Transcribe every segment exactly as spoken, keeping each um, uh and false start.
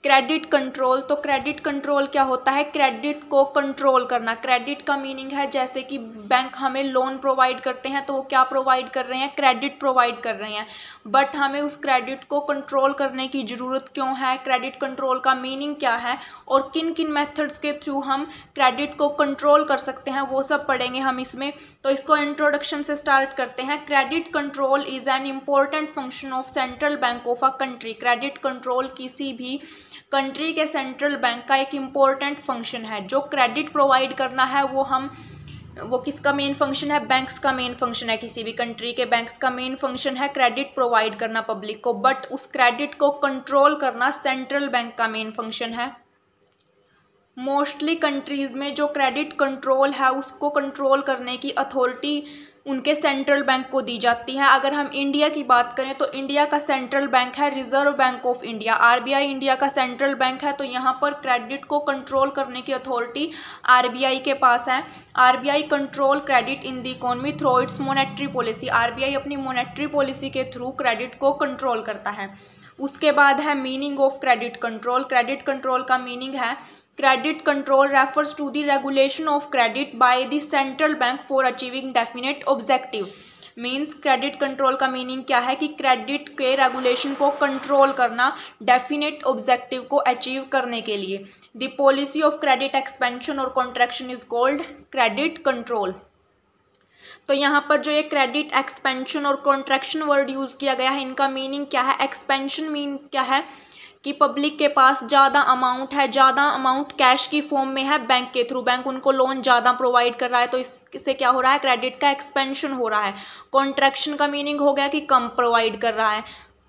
Credit control, तो credit control क्या होता है? क्रेडिट को कंट्रोल करना। क्रेडिट का मीनिंग है जैसे कि बैंक हमें लोन प्रोवाइड करते हैं तो वो क्या प्रोवाइड कर रहे हैं? क्रेडिट प्रोवाइड कर रहे हैं। बट हमें उस क्रेडिट को कंट्रोल करने की ज़रूरत क्यों है? क्रेडिट कंट्रोल का मीनिंग क्या है और किन किन मेथड्स के थ्रू हम क्रेडिट को कंट्रोल कर सकते हैं, वो सब पढ़ेंगे हम इसमें। तो इसको इंट्रोडक्शन से स्टार्ट करते हैं। Credit control is an important function of central bank of a country. Credit control किसी भी कंट्री के सेंट्रल बैंक का एक इम्पोर्टेंट फंक्शन है। जो क्रेडिट प्रोवाइड करना है वो हम वो किसका मेन फंक्शन है? बैंक्स का मेन फंक्शन है। किसी भी कंट्री के बैंक्स का मेन फंक्शन है क्रेडिट प्रोवाइड करना पब्लिक को, बट उस क्रेडिट को कंट्रोल करना सेंट्रल बैंक का मेन फंक्शन है। मोस्टली कंट्रीज में जो क्रेडिट कंट्रोल है उसको कंट्रोल करने की अथॉरिटी उनके सेंट्रल बैंक को दी जाती है। अगर हम इंडिया की बात करें तो इंडिया का सेंट्रल बैंक है reserve bank of India, RBI India का सेंट्रल बैंक है। तो यहाँ पर क्रेडिट को कंट्रोल करने की अथॉरिटी आरबीआई के पास है। RBI control credit in the economy through its monetary policy. RBI अपनी मॉनेटरी पॉलिसी के थ्रू क्रेडिट को कंट्रोल करता है। उसके बाद है meaning of credit control. Credit control का मीनिंग है credit control refers to the regulation of credit by the central bank for achieving definite objective. Means credit control का मीनिंग क्या है कि क्रेडिट के रेगुलेशन को कंट्रोल करना डेफिनेट ऑब्जेक्टिव को अचीव करने के लिए। The policy of credit expansion और contraction is called credit control. तो यहाँ पर जो ये क्रेडिट एक्सपेंशन और कॉन्ट्रैक्शन वर्ड यूज़ किया गया है, इनका मीनिंग क्या है? एक्सपेंशन मीन क्या है कि पब्लिक के पास ज़्यादा अमाउंट है, ज़्यादा अमाउंट कैश की फॉर्म में है बैंक के थ्रू, बैंक उनको लोन ज़्यादा प्रोवाइड कर रहा है, तो इससे क्या हो रहा है? क्रेडिट का एक्सपेंशन हो रहा है। कॉन्ट्रैक्शन का मीनिंग हो गया कि कम प्रोवाइड कर रहा है।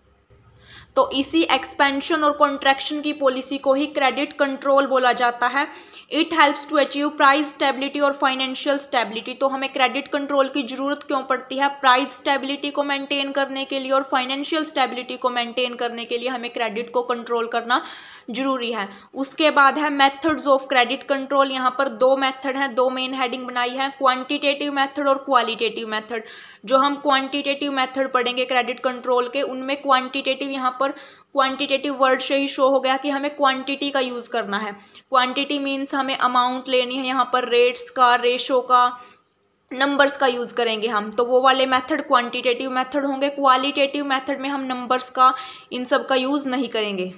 तो इसी एक्सपेंशन और कॉन्ट्रैक्शन की पॉलिसी को ही क्रेडिट कंट्रोल बोला जाता है। It helps to achieve price stability और फाइनेंशियल स्टेबिलिटी। तो हमें क्रेडिट कंट्रोल की ज़रूरत क्यों पड़ती है? प्राइस स्टेबिलिटी को मेंटेन करने के लिए और फाइनेंशियल स्टेबिलिटी को मेंटेन करने के लिए हमें क्रेडिट को कंट्रोल करना जरूरी है। उसके बाद है मेथड्स ऑफ क्रेडिट कंट्रोल। यहाँ पर दो मेथड हैं, दो मेन हेडिंग बनाई है, क्वांटिटेटिव मेथड और क्वालिटेटिव मेथड। जो हम क्वांटिटेटिव मेथड पढ़ेंगे क्रेडिट कंट्रोल के, उनमें क्वांटिटेटिव, यहाँ पर क्वांटिटेटिव वर्ड से ही शो हो गया कि हमें क्वांटिटी का यूज़ करना है। क्वांटिटी मीन्स हमें अमाउंट लेनी है, यहाँ पर रेट्स का, रेशो का, नंबर्स का यूज़ करेंगे हम, तो वो वाले मेथड क्वांटिटेटिव मेथड होंगे। क्वालिटेटिव मेथड में हम नंबर्स का, इन सब का यूज़ नहीं करेंगे।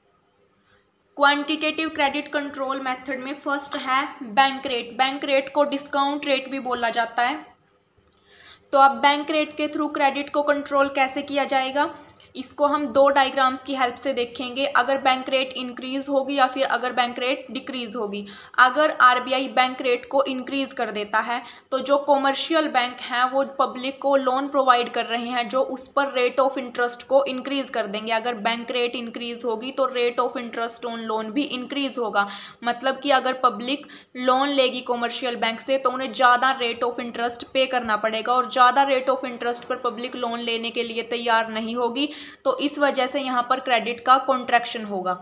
क्वांटिटेटिव क्रेडिट कंट्रोल मेथड में फर्स्ट है बैंक रेट। बैंक रेट को डिस्काउंट रेट भी बोला जाता है। तो अब बैंक रेट के थ्रू क्रेडिट को कंट्रोल कैसे किया जाएगा, इसको हम दो डायग्राम्स की हेल्प से देखेंगे। अगर बैंक रेट इंक्रीज होगी या फिर अगर बैंक रेट डिक्रीज होगी। अगर आरबीआई बैंक रेट को इंक्रीज कर देता है तो जो कॉमर्शियल बैंक हैं वो पब्लिक को लोन प्रोवाइड कर रहे हैं, जो उस पर रेट ऑफ इंटरेस्ट को इंक्रीज कर देंगे। अगर बैंक रेट इंक्रीज होगी तो rate of interest on loan भी इंक्रीज होगा। मतलब कि अगर पब्लिक लोन लेगी कॉमर्शियल बैंक से तो उन्हें ज़्यादा रेट ऑफ इंटरेस्ट पे करना पड़ेगा, और ज़्यादा रेट ऑफ इंटरेस्ट पर पब्लिक लोन लेने के लिए तैयार नहीं होगी, तो इस वजह से यहाँ पर क्रेडिट का कॉन्ट्रैक्शन होगा।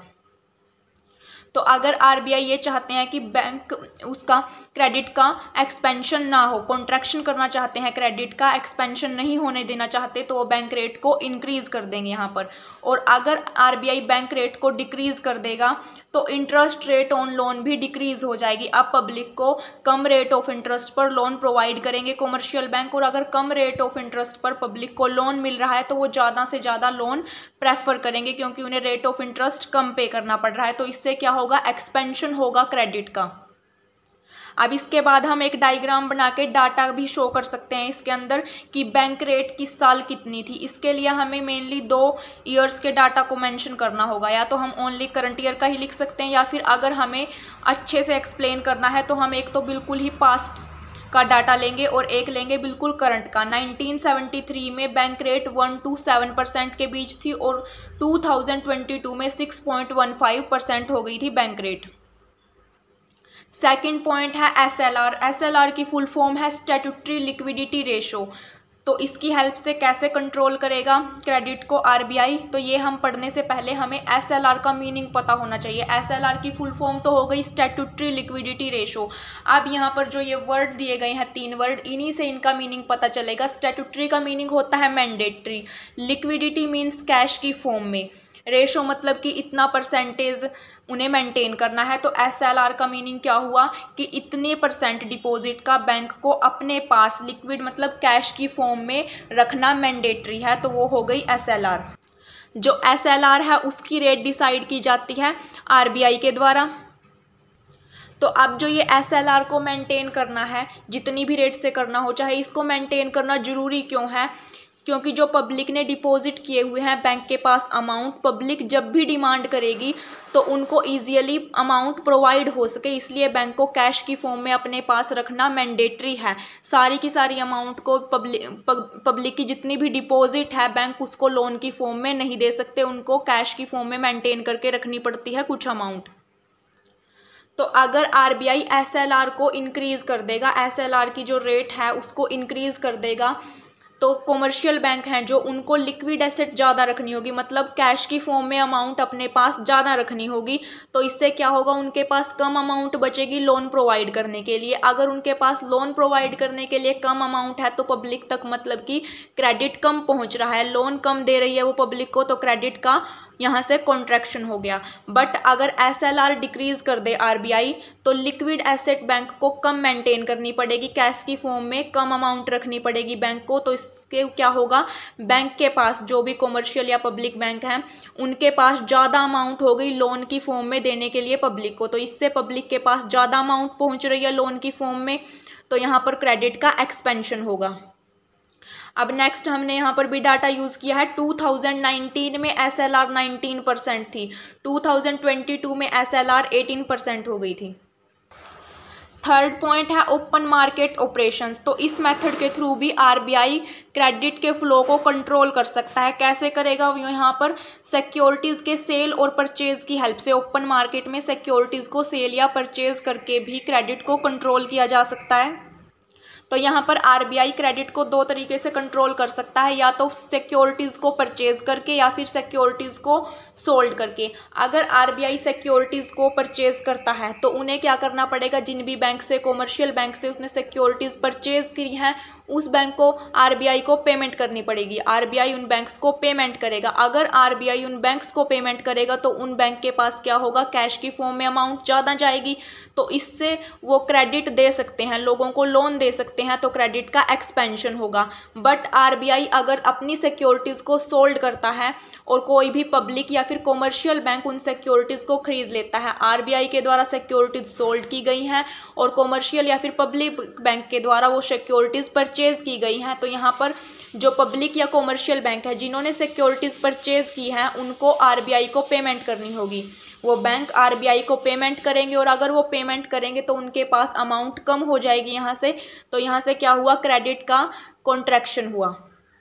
तो अगर आरबीआई ये चाहते हैं कि बैंक उसका क्रेडिट का एक्सपेंशन ना हो, कॉन्ट्रैक्शन करना चाहते हैं, क्रेडिट का एक्सपेंशन नहीं होने देना चाहते, तो वो बैंक रेट को इंक्रीज कर देंगे यहाँ पर। और अगर आरबीआई बैंक रेट को डिक्रीज कर देगा तो इंटरेस्ट रेट ऑन लोन भी डिक्रीज हो जाएगी। अब पब्लिक को कम रेट ऑफ इंटरेस्ट पर लोन प्रोवाइड करेंगे कॉमर्शियल बैंक, और अगर कम रेट ऑफ इंटरेस्ट पर पब्लिक को लोन मिल रहा है तो वो ज़्यादा से ज़्यादा लोन प्रेफर करेंगे, क्योंकि उन्हें रेट ऑफ इंटरेस्ट कम पे करना पड़ रहा है। तो इससे क्या होगा? एक्सपेंशन होगा क्रेडिट का। अब इसके बाद हम एक डायग्राम बना के डाटा भी शो कर सकते हैं इसके अंदर कि बैंक रेट किस साल कितनी थी। इसके लिए हमें मेनली दो ईयर्स के डाटा को मेंशन करना होगा, या तो हम ओनली करंट ईयर का ही लिख सकते हैं, या फिर अगर हमें अच्छे से एक्सप्लेन करना है तो हम एक तो बिल्कुल ही पास्ट का डाटा लेंगे और एक लेंगे बिल्कुल करंट का। नाइनटीन सेवेंटी थ्री में bank rate one two seven percent के बीच थी और टू थाउजेंड ट्वेंटी टू में six point one five percent हो गई थी बैंक रेट। सेकंड पॉइंट है S L R. S L R की फुल फॉर्म है स्टैट्यूटरी लिक्विडिटी रेशो। तो इसकी हेल्प से कैसे कंट्रोल करेगा क्रेडिट को आरबीआई, तो ये हम पढ़ने से पहले हमें एस एल आर का मीनिंग पता होना चाहिए। एस एल आर की फुल फॉर्म तो हो गई स्टैट्यूटरी लिक्विडिटी रेशो। अब यहाँ पर जो ये वर्ड दिए गए हैं तीन वर्ड, इन्हीं से इनका मीनिंग पता चलेगा। स्टैट्यूटरी का मीनिंग होता है मैंडेटरी, लिक्विडिटी मीन्स कैश की फॉर्म में, रेशो मतलब कि इतना परसेंटेज उन्हें मेंटेन करना है। तो एस एल आर का मीनिंग क्या हुआ कि इतने परसेंट डिपॉजिट का बैंक को अपने पास लिक्विड मतलब कैश की फॉर्म में रखना मैंडेटरी है, तो वो हो गई एस एल आर। जो एस एल आर है उसकी रेट डिसाइड की जाती है आर बी आई के द्वारा। तो अब जो ये एस एल आर को मेंटेन करना है, जितनी भी रेट से करना हो, चाहे इसको मेंटेन करना ज़रूरी क्यों है, क्योंकि जो पब्लिक ने डिपॉजिट किए हुए हैं बैंक के पास अमाउंट, पब्लिक जब भी डिमांड करेगी तो उनको ईजियली अमाउंट प्रोवाइड हो सके, इसलिए बैंक को कैश की फॉर्म में अपने पास रखना मैंडेटरी है। सारी की सारी अमाउंट को पब्लिक पब्लिक की जितनी भी डिपॉजिट है बैंक उसको लोन की फॉर्म में नहीं दे सकते, उनको कैश की फॉर्म में मेंटेन करके रखनी पड़ती है कुछ अमाउंट। तो अगर R B I S L R को इंक्रीज़ कर देगा, एस एल आर की जो रेट है उसको इंक्रीज़ कर देगा, तो कॉमर्शियल बैंक हैं जो उनको लिक्विड एसेट ज़्यादा रखनी होगी, मतलब कैश की फॉर्म में अमाउंट अपने पास ज़्यादा रखनी होगी। तो इससे क्या होगा, उनके पास कम अमाउंट बचेगी लोन प्रोवाइड करने के लिए। अगर उनके पास लोन प्रोवाइड करने के लिए कम अमाउंट है तो पब्लिक तक मतलब कि क्रेडिट कम पहुंच रहा है, लोन कम दे रही है वो पब्लिक को, तो क्रेडिट का यहाँ से कॉन्ट्रैक्शन हो गया। बट अगर एस एल आर डिक्रीज कर दे आर बी आई तो लिक्विड एसेट बैंक को कम मेंटेन करनी पड़ेगी, कैश की फॉर्म में कम अमाउंट रखनी पड़ेगी बैंक को। तो इसके क्या होगा, बैंक के पास जो भी कॉमर्शियल या पब्लिक बैंक हैं उनके पास ज़्यादा अमाउंट हो गई लोन की फॉर्म में देने के लिए पब्लिक को, तो इससे पब्लिक के पास ज़्यादा अमाउंट पहुँच रही है लोन की फॉर्म में, तो यहाँ पर क्रेडिट का एक्सपेंशन होगा। अब नेक्स्ट हमने यहाँ पर भी डाटा यूज़ किया है। टू थाउजेंड नाइनटीन में S L R nineteen percent थी, टू थाउजेंड ट्वेंटी टू में S L R eighteen percent हो गई थी। थर्ड पॉइंट है ओपन मार्केट ऑपरेशंस। तो इस मेथड के थ्रू भी आर बी आई क्रेडिट के फ्लो को कंट्रोल कर सकता है। कैसे करेगा, यहाँ पर सिक्योरिटीज़ के सेल और परचेज की हेल्प से, ओपन मार्केट में सिक्योरिटीज़ को सेल या परचेज करके भी क्रेडिट को कंट्रोल किया जा सकता है। तो यहाँ पर आर बी आई क्रेडिट को दो तरीके से कंट्रोल कर सकता है, या तो सिक्योरिटीज़ को परचेज करके या फिर सिक्योरिटीज़ को सोल्ड करके। अगर आर बी आई सिक्योरिटीज़ को परचेज करता है तो उन्हें क्या करना पड़ेगा, जिन भी बैंक से, कॉमर्शियल बैंक से उसने सिक्योरिटीज़ परचेज की हैं उस बैंक को आर बी आई को पेमेंट करनी पड़ेगी। आर बी आई उन बैंक्स को पेमेंट करेगा। अगर आर बी आई उन बैंक्स को पेमेंट करेगा तो उन बैंक के पास क्या होगा, कैश की फॉर्म में अमाउंट ज़्यादा जाएगी, तो इससे वो क्रेडिट दे सकते हैं, लोगों को लोन दे सकते हैं, तो क्रेडिट का एक्सपेंशन होगा। बट आर बी आई अगर अपनी सिक्योरिटीज़ को सोल्ड करता है और कोई भी पब्लिक या फिर कॉमर्शियल बैंक उन सिक्योरिटीज़ को खरीद लेता है, आर बी आई के द्वारा सिक्योरिटीज़ सोल्ड की गई हैं और कॉमर्शियल या फिर पब्लिक बैंक के द्वारा वो सिक्योरिटीज़ परचेज की गई हैं, तो यहाँ पर जो पब्लिक या कॉमर्शियल बैंक है जिन्होंने सिक्योरिटीज़ परचेज की हैं उनको आर बी आई को पेमेंट करनी होगी। वो बैंक आर बी आई को पेमेंट करेंगे और अगर वो पेमेंट करेंगे तो उनके पास अमाउंट कम हो जाएगी यहाँ से, तो यहाँ से क्या हुआ, क्रेडिट का कॉन्ट्रैक्शन हुआ।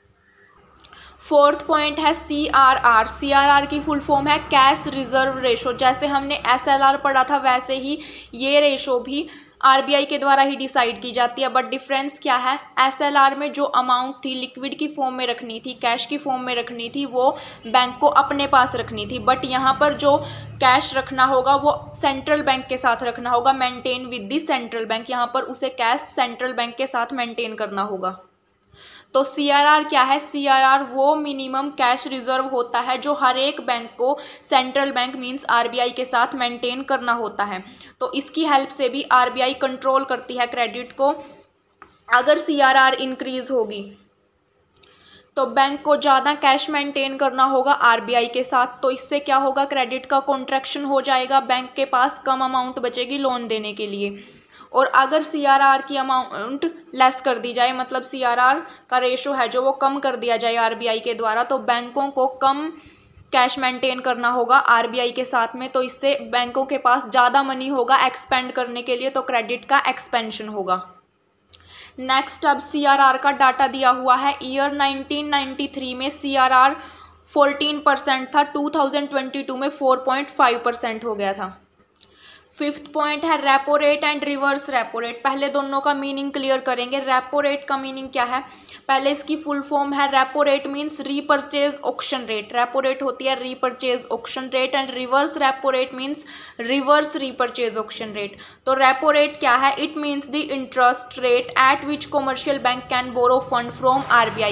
फोर्थ पॉइंट है C R R. C R R की फुल फॉर्म है कैश रिजर्व रेशो। जैसे हमने एस एल आर पढ़ा था वैसे ही ये रेशो भी आर बी आई के द्वारा ही डिसाइड की जाती है। बट डिफरेंस क्या है, एस एल आर में जो अमाउंट थी लिक्विड की फॉर्म में रखनी थी, कैश की फॉर्म में रखनी थी, वो बैंक को अपने पास रखनी थी। बट यहाँ पर जो कैश रखना होगा वो सेंट्रल बैंक के साथ रखना होगा, maintain with the central bank. यहाँ पर उसे कैश सेंट्रल बैंक के साथ मेंटेन करना होगा। तो सी आर आर क्या है, सी आर आर वो मिनिमम कैश रिजर्व होता है जो हर एक बैंक को central bank means R B I के साथ मेंटेन करना होता है। तो इसकी हेल्प से भी आर बी आई कंट्रोल करती है क्रेडिट को। अगर सी आर आर इंक्रीज होगी तो बैंक को ज़्यादा कैश मेंटेन करना होगा आर बी आई के साथ, तो इससे क्या होगा, क्रेडिट का कॉन्ट्रैक्शन हो जाएगा, बैंक के पास कम अमाउंट बचेगी लोन देने के लिए। और अगर सी आर आर की अमाउंट लेस कर दी जाए, मतलब सी आर आर का रेशो है जो वो कम कर दिया जाए आर बी आई के द्वारा, तो बैंकों को कम कैश मेंटेन करना होगा आर बी आई के साथ में, तो इससे बैंकों के पास ज़्यादा मनी होगा एक्सपेंड करने के लिए, तो क्रेडिट का एक्सपेंशन होगा। नेक्स्ट अब सी आर आर का डाटा दिया हुआ है। ईयर नाइनटीन नाइंटी थ्री में C R R fourteen percent था, टू थाउजेंड ट्वेंटी टू में फोर पॉइंट फाइव परसेंट हो गया था। फिफ्थ पॉइंट है repo rate and reverse repo rate. पहले दोनों का मीनिंग क्लियर करेंगे। रेपो रेट का मीनिंग क्या है, पहले इसकी फुल फॉर्म है, repo rate means repurchase auction rate. Repo rate होती है repurchase auction rate and reverse repo rate means reverse repurchase auction rate. तो रेपो रेट क्या है, it means the interest rate at which commercial bank can borrow fund from R B I.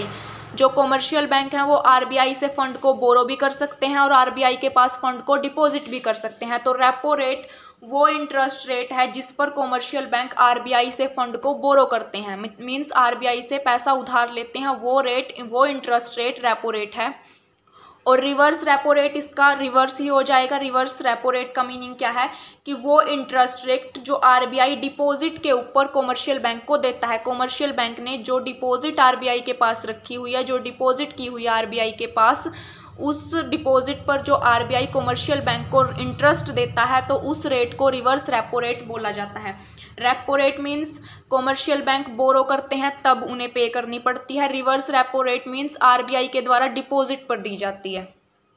जो commercial bank हैं वो RBI से fund को बोरो भी कर सकते हैं और आरबीआई के पास फंड को डिपॉजिट भी कर सकते हैं। तो रेपो रेट वो इंटरेस्ट रेट है जिस पर कॉमर्शियल बैंक आरबीआई से फंड को बोरो करते हैं, मींस आरबीआई से पैसा उधार लेते हैं, वो रेट वो इंटरेस्ट रेट रेपो रेट है। और रिवर्स रेपो रेट इसका रिवर्स ही हो जाएगा। रिवर्स रेपो रेट का मीनिंग क्या है कि वो इंटरेस्ट रेट जो आरबीआई डिपॉजिट के ऊपर कॉमर्शियल बैंक को देता है। कॉमर्शियल बैंक ने जो डिपॉजिट आरबीआई के पास रखी हुई है, जो डिपॉजिट की हुई है आरबीआई के पास, उस डिपॉजिट पर जो आरबीआई कॉमर्शियल बैंक को इंटरेस्ट देता है, तो उस रेट को रिवर्स रेपो रेट बोला जाता है। Repo rate means commercial bank borrow करते हैं तब उन्हें पे करनी पड़ती है। Reverse repo rate means RBI के द्वारा डिपॉजिट पर दी जाती है।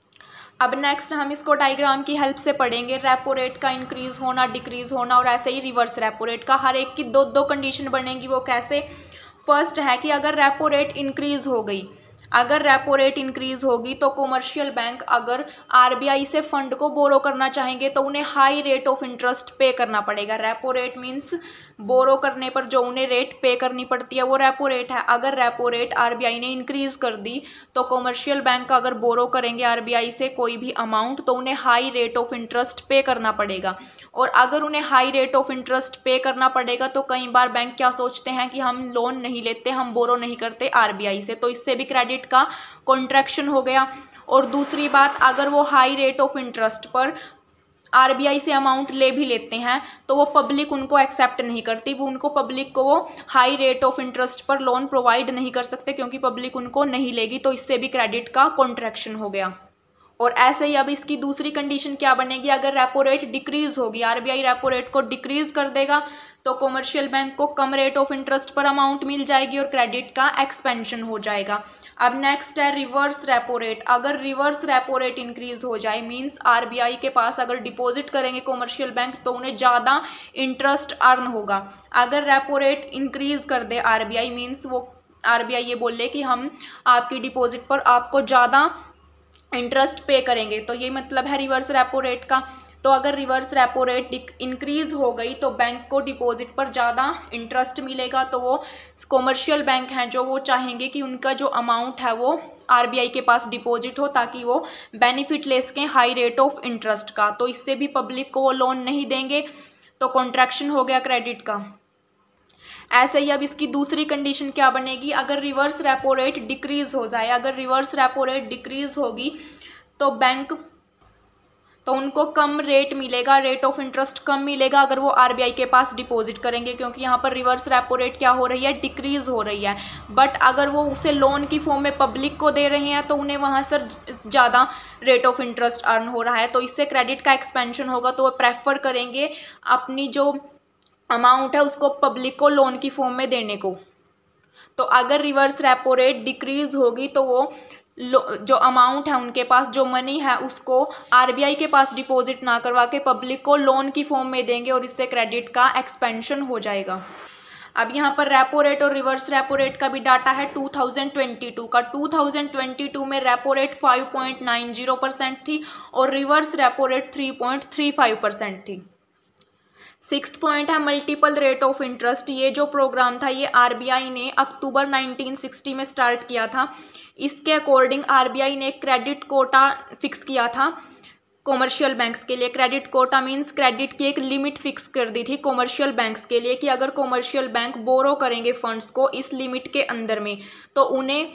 अब नेक्स्ट हम इसको डायग्राम की हेल्प से पढ़ेंगे। रेपो रेट का इंक्रीज होना, डिक्रीज होना, और ऐसे ही रिवर्स रेपो रेट का हर एक की दो दो कंडीशन बनेगी। वो कैसे? फर्स्ट है कि अगर रेपो रेट इंक्रीज हो गई, अगर रेपो रेट इंक्रीज होगी तो कॉमर्शियल बैंक अगर आरबीआई से फंड को बोरो करना चाहेंगे तो उन्हें हाई रेट ऑफ इंटरेस्ट पे करना पड़ेगा। रेपो रेट मीन्स बोरो करने पर जो उन्हें रेट पे करनी पड़ती है वो रेपो रेट है। अगर रेपो रेट आरबीआई ने इंक्रीज कर दी तो कॉमर्शियल बैंक अगर बोरो करेंगे आरबीआई से कोई भी अमाउंट तो उन्हें हाई रेट ऑफ इंटरेस्ट पे करना पड़ेगा। और अगर उन्हें हाई रेट ऑफ इंटरेस्ट पे करना पड़ेगा तो कई बार बैंक क्या सोचते हैं कि हम लोन नहीं लेते, हम बोरो नहीं करते आरबीआई से, तो इससे भी क्रेडिट का कॉन्ट्रैक्शन हो गया। और दूसरी बात, अगर वो हाई रेट ऑफ इंटरेस्ट पर आरबीआई से अमाउंट ले भी लेते हैं तो वो पब्लिक उनको एक्सेप्ट नहीं करती, वो उनको पब्लिक को वो हाई रेट ऑफ इंटरेस्ट पर लोन प्रोवाइड नहीं कर सकते क्योंकि पब्लिक उनको नहीं लेगी, तो इससे भी क्रेडिट का कॉन्ट्रैक्शन हो गया। और ऐसे ही अब इसकी दूसरी कंडीशन क्या बनेगी? अगर रेपो रेट डिक्रीज होगी, आरबीआई रेपो रेट को डिक्रीज कर देगा तो कॉमर्शियल बैंक को कम रेट ऑफ इंटरेस्ट पर अमाउंट मिल जाएगी और क्रेडिट का एक्सपेंशन हो जाएगा। अब नेक्स्ट है रिवर्स रेपो रेट। अगर रिवर्स रेपो रेट इंक्रीज हो जाए, मींस आरबीआई के पास अगर डिपॉजिट करेंगे कॉमर्शियल बैंक तो उन्हें ज़्यादा इंटरेस्ट अर्न होगा। अगर रेपो रेट इंक्रीज कर दे आरबीआई, मीन्स वो आरबीआई ये बोले कि हम आपकी डिपॉजिट पर आपको ज़्यादा इंटरेस्ट पे करेंगे, तो ये मतलब है रिवर्स रेपो रेट का। तो अगर रिवर्स रेपो रेट इंक्रीज हो गई तो बैंक को डिपॉजिट पर ज़्यादा इंटरेस्ट मिलेगा, तो वो कॉमर्शियल बैंक हैं जो वो चाहेंगे कि उनका जो अमाउंट है वो आरबीआई के पास डिपॉजिट हो ताकि वो बेनिफिट ले सकें हाई रेट ऑफ इंटरेस्ट का। तो इससे भी पब्लिक को वो लोन नहीं देंगे, तो कॉन्ट्रैक्शन हो गया क्रेडिट का। ऐसे ही अब इसकी दूसरी कंडीशन क्या बनेगी? अगर रिवर्स रेपो रेट डिक्रीज हो जाए, अगर रिवर्स रेपो रेट डिक्रीज होगी तो बैंक तो उनको कम रेट मिलेगा, रेट ऑफ इंटरेस्ट कम मिलेगा अगर वो आरबीआई के पास डिपॉजिट करेंगे, क्योंकि यहाँ पर रिवर्स रेपो रेट क्या हो रही है? डिक्रीज हो रही है। बट अगर वो उसे लोन की फॉर्म में पब्लिक को दे रहे हैं तो उन्हें वहाँ से ज़्यादा रेट ऑफ इंटरेस्ट अर्न हो रहा है, तो इससे क्रेडिट का एक्सपेंशन होगा, तो वो प्रेफर करेंगे अपनी जो अमाउंट है उसको पब्लिक को लोन की फॉर्म में देने को। तो अगर रिवर्स रेपो रेट डिक्रीज होगी तो वो जो अमाउंट है उनके पास, जो मनी है उसको आरबीआई के पास डिपॉजिट ना करवा के पब्लिक को लोन की फॉर्म में देंगे और इससे क्रेडिट का एक्सपेंशन हो जाएगा। अब यहाँ पर रेपो रेट और रिवर्स रेपो रेट का भी डाटा है टू थाउजेंड ट्वेंटी टू का। टू थाउजेंड ट्वेंटी टू में repo rate five point nine zero percent थी और reverse repo rate three point three five percent थी। सिक्स्थ पॉइंट है मल्टीपल रेट ऑफ इंटरेस्ट। ये जो प्रोग्राम था ये आरबीआई ने अक्टूबर नाइनटीन सिक्सटी में स्टार्ट किया था। इसके अकॉर्डिंग आरबीआई ने क्रेडिट कोटा फिक्स किया था कॉमर्शियल बैंक्स के लिए। क्रेडिट कोटा मींस क्रेडिट की एक लिमिट फिक्स कर दी थी कॉमर्शियल बैंक्स के लिए कि अगर कॉमर्शियल बैंक बोरो करेंगे फंड्स को इस लिमिट के अंदर में तो उन्हें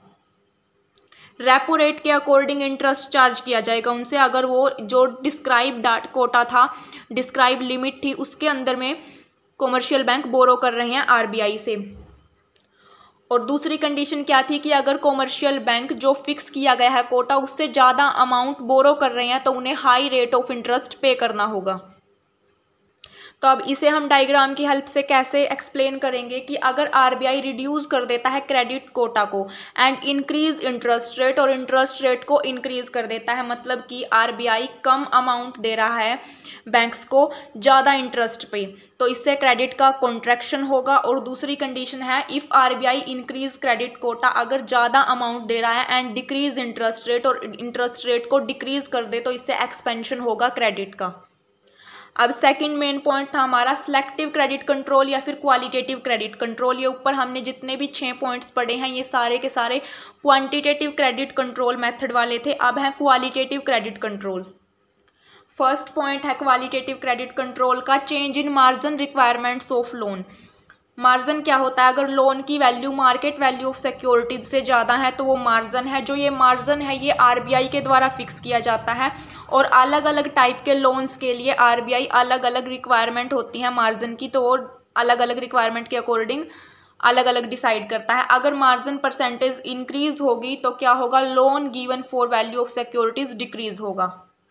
रेपो रेट के अकॉर्डिंग इंटरेस्ट चार्ज किया जाएगा उनसे, अगर वो जो डिस्क्राइब डाट कोटा था, डिस्क्राइब लिमिट थी, उसके अंदर में कॉमर्शियल बैंक बोरो कर रहे हैं आरबीआई से। और दूसरी कंडीशन क्या थी कि अगर कॉमर्शियल बैंक जो फिक्स किया गया है कोटा उससे ज़्यादा अमाउंट बोरो कर रहे हैं तो उन्हें हाई रेट ऑफ इंटरेस्ट पे करना होगा। तो अब इसे हम डायग्राम की हेल्प से कैसे एक्सप्लेन करेंगे कि अगर आरबीआई रिड्यूस कर देता है क्रेडिट कोटा को एंड इंक्रीज इंटरेस्ट रेट, और इंटरेस्ट रेट को इंक्रीज कर देता है, मतलब कि आरबीआई कम अमाउंट दे रहा है बैंक्स को ज़्यादा इंटरेस्ट पे, तो इससे क्रेडिट का कॉन्ट्रैक्शन होगा। और दूसरी कंडीशन है if RBI increase credit quota, अगर ज़्यादा अमाउंट दे रहा है एंड डिक्रीज इंटरेस्ट रेट, और इंटरेस्ट रेट को डिक्रीज कर दे तो इससे एक्सपेंशन होगा क्रेडिट का। अब सेकंड मेन पॉइंट था हमारा सिलेक्टिव क्रेडिट कंट्रोल या फिर क्वालिटेटिव क्रेडिट कंट्रोल। ये ऊपर हमने जितने भी छः पॉइंट्स पढ़े हैं ये सारे के सारे क्वांटिटेटिव क्रेडिट कंट्रोल मेथड वाले थे। अब है qualitative credit control. First point है क्वालिटेटिव क्रेडिट कंट्रोल का, change in margin requirements of loan. Margin क्या होता है? अगर लोन की value market value of securities से ज़्यादा है तो वो मार्जिन है। जो ये मार्जिन है ये आरबीआई के द्वारा फिक्स किया जाता है और अलग अलग टाइप के लोन्स के लिए आरबीआई अलग अलग रिक्वायरमेंट होती है मार्जिन की, तो वो अलग अलग रिक्वायरमेंट के अकॉर्डिंग अलग अलग डिसाइड करता है। अगर मार्जिन परसेंटेज इंक्रीज होगी तो क्या होगा? Loan given for value of securities decrease होगा।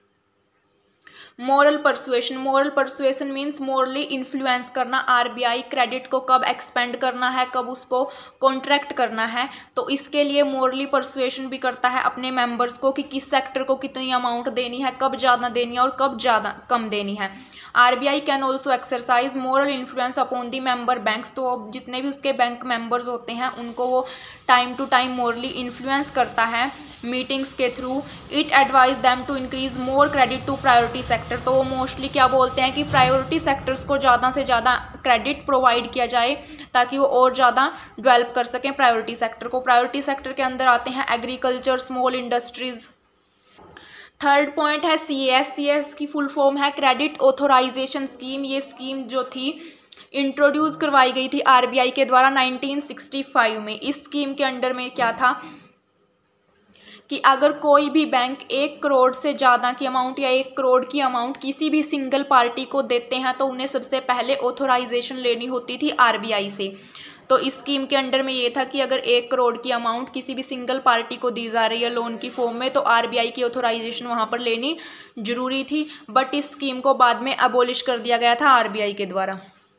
Moral persuasion, moral persuasion means morally influence करना। आरबीआई क्रेडिट को कब एक्सपेंड करना है, कब उसको कॉन्ट्रैक्ट करना है, तो इसके लिए मोरली परसुएशन भी करता है अपने मेंबर्स को कि किस सेक्टर को कितनी अमाउंट देनी है, कब ज़्यादा देनी है और कब ज़्यादा कम देनी है। RBI can also exercise moral influence upon the member banks. तो जितने भी उसके बैंक मेंबर्स होते हैं उनको वो time to time morally influence करता है मीटिंग्स के through. It advise them to increase more credit to priority sector. तो वो मोस्टली क्या बोलते हैं कि प्रायोरिटी सेक्टर्स को ज़्यादा से ज़्यादा क्रेडिट प्रोवाइड किया जाए ताकि वो और ज़्यादा डेवलप कर सकें प्रायोरिटी सेक्टर को। प्रायोरिटी सेक्टर के अंदर आते हैं agriculture, small industries. Third point है सी एस। सी एस की फुल फॉर्म है क्रेडिट ऑथोराइजेशन स्कीम। ये स्कीम जो थी इंट्रोड्यूस करवाई गई थी आरबीआई के द्वारा नाइनटीन सिक्सटी फाइव में। इस स्कीम के अंडर में क्या था कि अगर कोई भी बैंक एक करोड़ से ज़्यादा की अमाउंट या एक करोड़ की अमाउंट किसी भी सिंगल पार्टी को देते हैं तो उन्हें सबसे पहले ऑथोराइजेशन लेनी होती थी आरबीआई से। तो इस स्कीम के अंडर में ये था कि अगर एक करोड़ की अमाउंट किसी भी सिंगल पार्टी को दी जा रही है लोन की फॉर्म में तो आरबीआई की ऑथोराइजेशन वहाँ पर लेनी जरूरी थी, बट इस स्कीम को बाद में अबोलिश कर दिया गया था आरबीआई के द्वारा।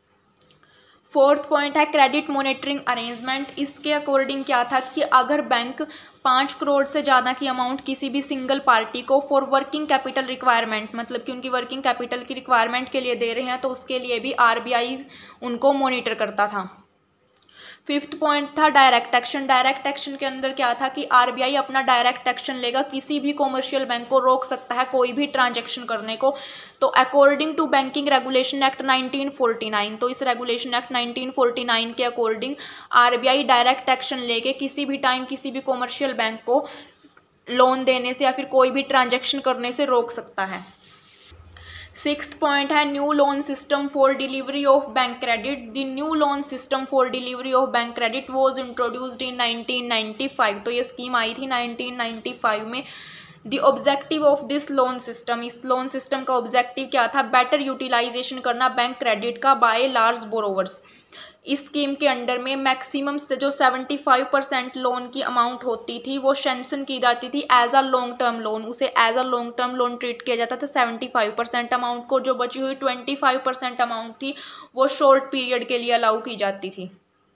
फोर्थ पॉइंट है क्रेडिट मॉनिटरिंग अरेंजमेंट। इसके अकॉर्डिंग क्या था कि अगर बैंक पाँच करोड़ से ज़्यादा की अमाउंट किसी भी सिंगल पार्टी को फॉर वर्किंग कैपिटल रिक्वायरमेंट, मतलब कि उनकी वर्किंग कैपिटल की रिक्वायरमेंट के लिए दे रहे हैं, तो उसके लिए भी आरबीआई उनको मॉनिटर करता था। फिफ्थ पॉइंट था डायरेक्ट एक्शन। डायरेक्ट एक्शन के अंदर क्या था कि आरबीआई अपना डायरेक्ट एक्शन लेगा, किसी भी कॉमर्शियल बैंक को रोक सकता है कोई भी ट्रांजैक्शन करने को। तो according to banking regulation act nineteen forty nine, तो इस regulation act nineteen forty nine के अकॉर्डिंग आरबीआई डायरेक्ट एक्शन लेके किसी भी टाइम किसी भी कॉमर्शियल बैंक को लोन देने से या फिर कोई भी ट्रांजैक्शन करने से रोक सकता है। सिक्स्थ पॉइंट है new loan system for delivery of bank credit. The new loan system for delivery of bank credit was introduced in nineteen ninety five. तो ये स्कीम आई थी नाइनटीन नाइंटी फाइव में। The objective of this loan system, इस loan system का objective क्या था? Better utilisation करना बैंक क्रेडिट का बाय लार्ज बोरोवर्स। इस स्कीम के अंडर में मैक्सिमम से जो पचहत्तर परसेंट लोन की अमाउंट होती थी वो सैंक्शन की जाती थी as a long term loan, उसे as a long term loan treat किया जाता था पचहत्तर परसेंट अमाउंट को। जो बची हुई पच्चीस परसेंट अमाउंट थी वो शॉर्ट पीरियड के लिए अलाउ की जाती थी।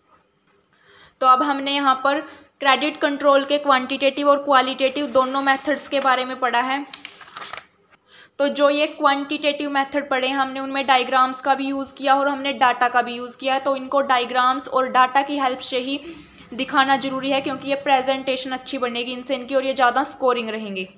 तो अब हमने यहाँ पर क्रेडिट कंट्रोल के क्वांटिटेटिव और क्वालिटेटिव दोनों मेथड्स के बारे में पढ़ा है। तो जो ये क्वांटिटेटिव मेथड पढ़े हमने उनमें डायग्राम्स का भी यूज़ किया और हमने डाटा का भी यूज़ किया है। तो इनको डायग्राम्स और डाटा की हेल्प से ही दिखाना जरूरी है क्योंकि ये प्रेजेंटेशन अच्छी बनेगी इनसे, इनकी और ये ज़्यादा स्कोरिंग रहेंगे।